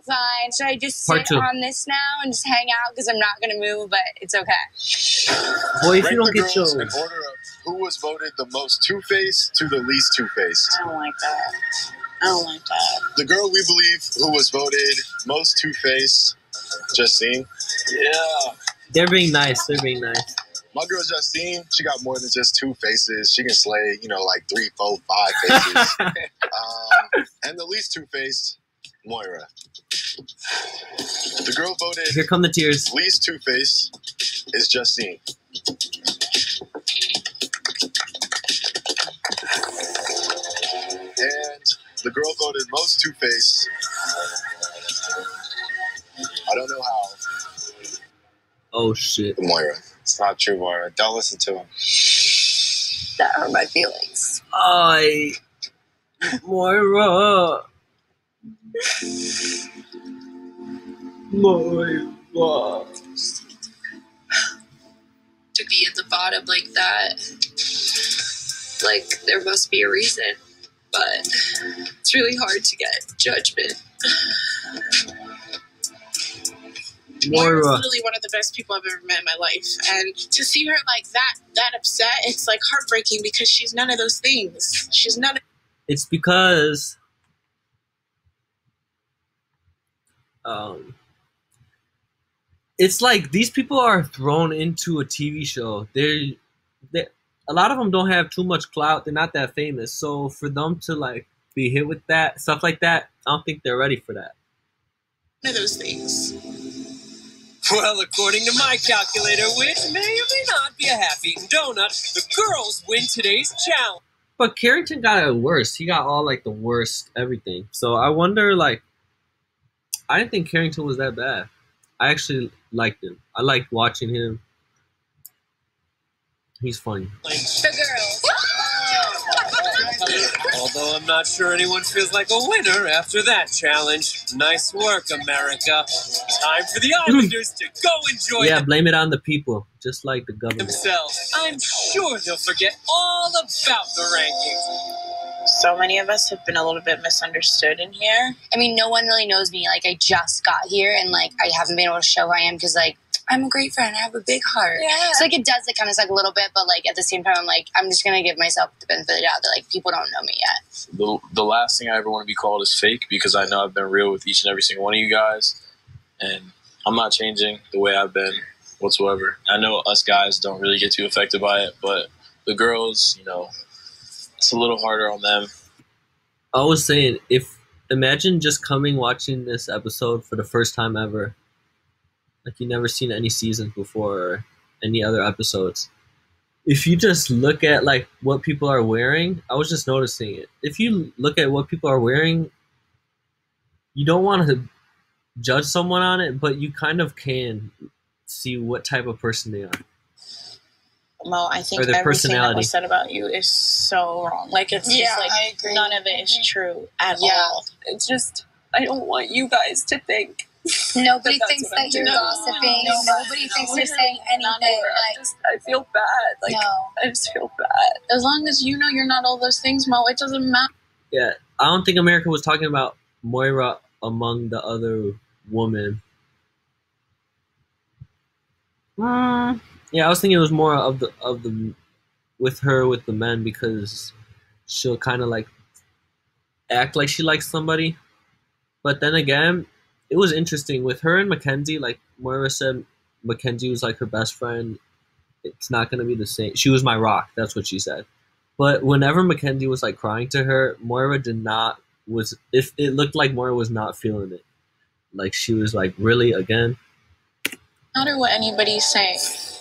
fine. Should I just Part sit two. on this now and just hang out? Because I'm not going to move, but it's okay. Boy, if Rank you don't the get girls your... in order of who was voted the most two-faced to the least two-faced. I don't like that. I don't like that. The girl we believe who was voted most two-faced, Justine. Yeah. They're being nice. They're being nice. My girl Justine, she got more than just two faces. She can slay, like 3, 4, 5 faces. And the least two-faced, Moira. The girl voted Here come the tears. least two-faced is Justine. And the girl voted most two-faced. I don't know how. Oh, shit. Moira. It's not true, Moira. Don't listen to him. That hurt my feelings. Moira. Moira. To be at the bottom like that, like, there must be a reason. But it's really hard to get judgment. Moira's Moira. literally one of the best people I've ever met in my life. And to see her like that upset, it's like heartbreaking because she's none of those things. She's none of... It's because it's like these people are thrown into a TV show. They a lot of them don't have too much clout. They're not that famous. So for them to like be hit with that stuff like that, I don't think they're ready for that. None of those things. Well, according to my calculator, which may or may not be a half-eaten donut, the girls win today's challenge. But Carrington got it worse. He got all like the worst everything. So I wonder, like, I didn't think Carrington was that bad. I actually liked him. I liked watching him. He's funny. The girls. Although I'm not sure anyone feels like a winner after that challenge. Nice work, America. Time for the Islanders to go enjoy Yeah, blame it on the people, just like the government. themselves. I'm sure they'll forget all about the rankings. So many of us have been a little bit misunderstood in here. I mean, no one really knows me. Like, I just got here, and, like, I haven't been able to show who I am because, like, I'm a great friend. I have a big heart. Yeah. So, like, it does, like, kind of suck a little bit, but, like, at the same time, I'm like, I'm just going to give myself the benefit of the doubt that, like, people don't know me yet. The last thing I ever want to be called is fake because I know I've been real with each and every single one of you guys. And I'm not changing the way I've been whatsoever. I know us guys don't really get too affected by it, but the girls, it's a little harder on them. I was saying, imagine just watching this episode for the first time ever. Like you never seen any seasons before or any other episodes. If you just look at like what people are wearing, I was just noticing it. If you look at what people are wearing, you don't want to judge someone on it, but you kind of can see what type of person they are. Mo, I think Or their everything that personality. was said about you is so wrong. Like, it's Yeah, just like I agree. none of it is true at Yeah. all. It's just, I don't want you guys to think. Nobody That's thinks what I'm that you're doing. gossiping. No, Nobody thinks you're saying anything. Like, I feel bad. Like, no. I just feel bad. As long as you know you're not all those things, Mo, it doesn't matter. Yeah, I don't think America was talking about Moira among the other women. Yeah, I was thinking it was more of the with her with the men because she'll kind of like act like she likes somebody, but then again, it was interesting with her and Mackenzie. Like Moira said, Mackenzie was like her best friend. It's not gonna be the same. She was my rock. That's what she said. But whenever Mackenzie was like crying to her, Moira did not was. If it looked like Moira was not feeling it, like she was like really again. No matter what anybody's saying.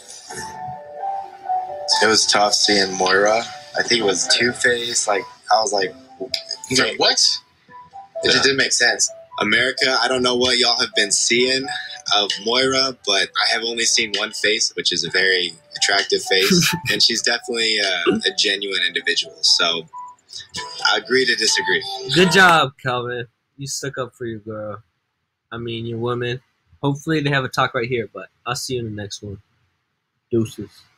It was tough seeing Moira. I think it was Two-Face. Like, I was like, Wait, what? It just didn't make sense. America, I don't know what y'all have been seeing of Moira, but I have only seen one face, which is a very attractive face, and she's definitely a genuine individual. So I agree to disagree. Good job, Calvin. You stuck up for your girl. I mean, your woman. Hopefully they have a talk right here, but I'll see you in the next one. Deuces.